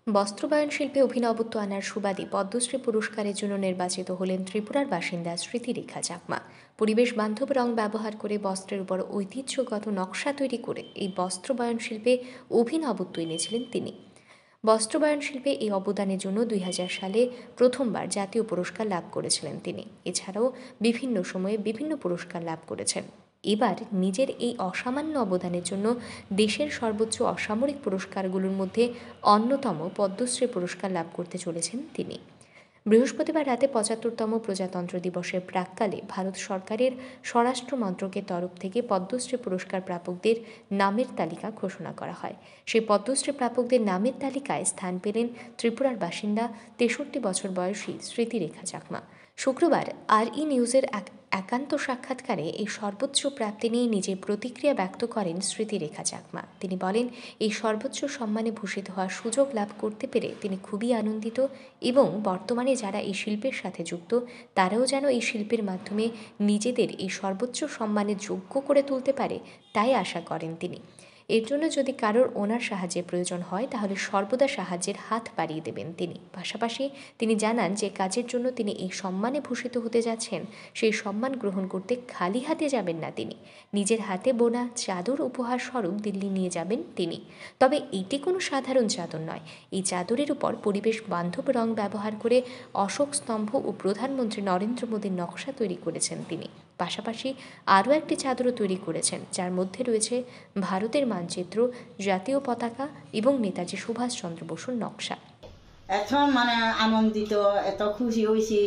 বস্ত্রবায়ন শিল্পে অভিনবত্ব আনার সুবাদে পদ্মশ্রী পুরস্কারের জন্য নির্বাচিত হলেন ত্রিপুরার বাসিন্দা স্মৃতিরেখা চাকমা। পরিবেশ বান্ধব রং ব্যবহার করে বস্ত্রের উপর ঐতিহ্যগত নকশা তৈরি করে এই বস্ত্রবায়ন শিল্পে অভিনবত্ব এনেছিলেন তিনি। বস্ত্রবায়ন শিল্পে এই অবদানের জন্য 2000 সালে প্রথমবার জাতীয় পুরস্কার লাভ করেছিলেন তিনি। এছাড়াও বিভিন্ন সময়ে বিভিন্ন পুরস্কার লাভ করেছেন। এবার নিজের এই অসামান্য অবদানের জন্য দেশের সর্বোচ্চ অসামরিক পুরস্কারগুলোর মধ্যে অন্যতম পদ্মশ্রী পুরস্কার লাভ করতে চলেছেন তিনি। বৃহস্পতিবার রাতে 75তম প্রজাতন্ত্র দিবসের প্রাক্কালে ভারত সরকারের স্বরাষ্ট্র মন্ত্রকের তরফ থেকে পদ্মশ্রী পুরস্কার প্রাপকদের নামের তালিকা ঘোষণা করা হয়। সেই পদ্মশ্রী প্রাপকদের নামের তালিকায় স্থান পেলেন ত্রিপুরার বাসিন্দা 63 বছর বয়সী স্মৃতিরেখা চাকমা। শুক্রবার RE নিউজের একান্ত সাক্ষাৎকারে এই সর্বোচ্চ প্রাপ্তি নিয়ে নিজের প্রতিক্রিয়া ব্যক্ত করেন স্মৃতিরেখা চাকমা। তিনি বলেন, এই সর্বোচ্চ সম্মানে ভূষিত হওয়ার সুযোগ লাভ করতে পেরে তিনি খুবই আনন্দিত এবং বর্তমানে যারা এই শিল্পের সাথে যুক্ত তারাও যেন এই শিল্পের মাধ্যমে নিজেদের এই সর্বোচ্চ সম্মানে যোগ্য করে তুলতে পারে তাই আশা করেন তিনি। এর জন্য যদি কারোর ওনার সাহায্যের প্রয়োজন হয় তাহলে সর্বদা সাহায্যের হাত বাড়িয়ে দেবেন তিনি। পাশাপাশি তিনি জানান যে কাজের জন্য তিনি এই সম্মানে ভূষিত হতে যাচ্ছেন সেই সম্মান গ্রহণ করতে খালি হাতে যাবেন না তিনি। নিজের হাতে বোনা চাদর উপহার স্বরূপ দিল্লি নিয়ে যাবেন তিনি। তবে এটি কোনো সাধারণ চাদর নয়। এই চাদরের উপর পরিবেশ বান্ধব রং ব্যবহার করে অশোক স্তম্ভ ও প্রধানমন্ত্রী নরেন্দ্র মোদীর নকশা তৈরি করেছেন তিনি। পাশাপাশি আরও একটি চাদরও তৈরি করেছেন যার মধ্যে রয়েছে ভারতের মানচিত্র, জাতীয় পতাকা এবং নেতাজি সুভাষচন্দ্র বসুর নকশা। এত আনন্দিত, এত খুশি হয়েছি,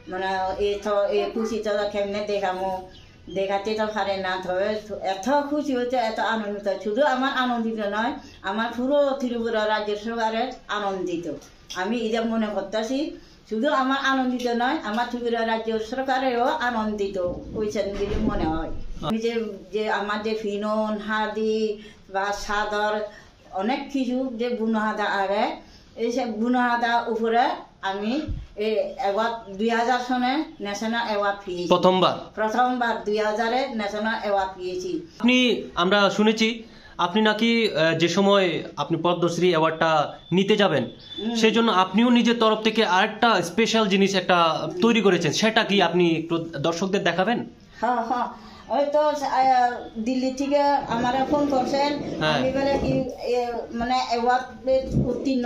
এই খুশিটা কেমনে দেখাতে তো পারে না। তবে এত খুশি হয়েছে, এত আনন্দিত। শুধু আমার আনন্দিত নয়, আমার পুরো ত্রিপুরা রাজ্য সরকারের আনন্দিত। আমি এটা মনে করতেছি, শুধু আমার আনন্দিত নয়, আমার ত্রিপুরা রাজ্য সরকারেরও আনন্দিত হয়েছেন বলে মনে হয়। যে আমার যে ফিনন হাদি বা চাদর অনেক কিছু যে বুনহাদা আগে এইসব বুনহাদা উপরে আমি এই অ্যাওয়ার্ড 2000 সনে ন্যাশনাল অ্যাওয়ার্ড পেয়েছি। প্রথমবার 2000-এ ন্যাশনাল অ্যাওয়ার্ড পেয়েছি। আমরা শুনেছি আপনি নাকি যে সময় আপনি পদ্মশ্রী অ্যাওয়ার্ডটা নিতে যাবেন সেই জন্য আপনিও নিজের তরফ থেকে আরেকটা স্পেশাল জিনিস একটা তৈরি করেছেন, সেটা কি আপনি দর্শকদের দেখাবেন? হ্যাঁ হ্যাঁ, ওই তো দিল্লি থেকে আমার ফোন করছেন, আমি বলে কি অ্যাওয়ার্ড উত্তীর্ণ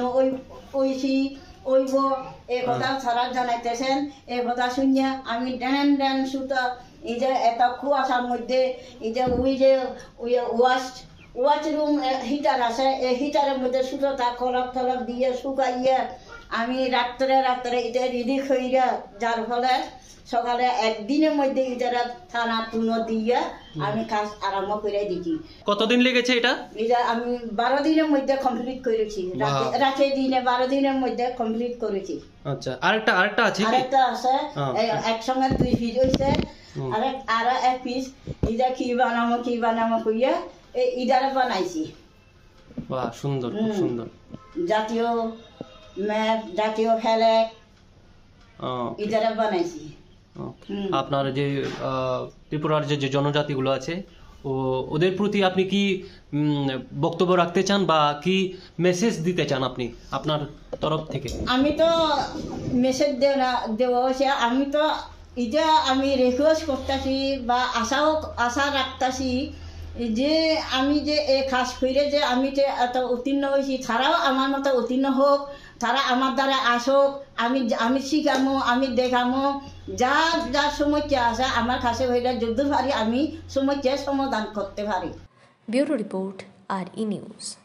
ওইব এই কথা সারা জানাইতেছেন। এই কথা শুনিয়া আমি ড্যান সুতা এই যে এত কুয়াশার মধ্যে এই যে ওয়াশ রুম হিটার আছে, এই হিটারের মধ্যে সুতোটা কলপ দিয়ে শুকাইয়া আমি রাত্রে এটা রেডি কইরা, যার ফলে সকালে একদিনের মধ্যে ইটারা থানা তুনো দিয়ে আমি কাজ আরম্ভ করে দিচ্ছি। কতদিন লেগেছে এটা? আমি 12 দিনের মধ্যে কমপ্লিট করেছি। রাতে দিনে 12 দিনের মধ্যে কমপ্লিট করেছি। আচ্ছা, আরেকটা আছে একসঙ্গে 2 পিস হইছে, আর এক পিস এটা কি বানামো কইয়া এই ইদারে বানাইছি। বাহ, সুন্দর, খুব সুন্দর। জাতীয় ম্যাপ, জাতীয় ফ্ল্যাগ ইদারে বানাইছি। আপনার যে ত্রিপুরার যে জনজাতিগুলো আছে ওদের প্রতি আপনি কি বক্তব্য রাখতে চান বা কি মেসেজ দিতে চান আপনি আপনার তরফ থেকে? আমি তো মেসেজ দেওয়া হয়েছে, আমি তো এটা আমি রিকোয়েস্ট করতেছি বা আশা রাখতেছি যে আমি যে এই কাজ করে যে আমি যে এত উত্তীর্ণ হয়েছি, তারাও আমার মতো উত্তীর্ণ হোক, তারা আমার দ্বারা আসুক, আমি শিখামো, আমি দেখামো, যার সমস্যা আছে আমার কাছে হইলে যদি পারি আমি সমস্যার সমাধান করতে পারি। Bureau report, RE news.